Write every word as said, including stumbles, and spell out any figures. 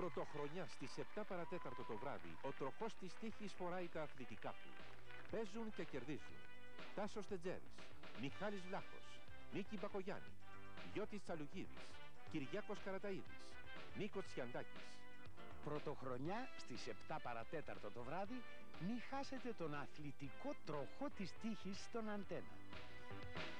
Πρωτοχρονιά στις επτά παρατέταρτο το βράδυ, ο τροχός της τύχης φοράει τα αθλητικά του. Παίζουν και κερδίζουν Τάσος Τετζέρης, Μιχάλης Βλάχος, Νίκη Μπακογιάννη, Γιώτης Τσαλουγίδης, Κυριάκος Καραταΐδης, Νίκο Τσιαντάκης. Πρωτοχρονιά στις επτά παρατέταρτο το βράδυ, μη χάσετε τον αθλητικό τροχό της τύχης στον Αντένα.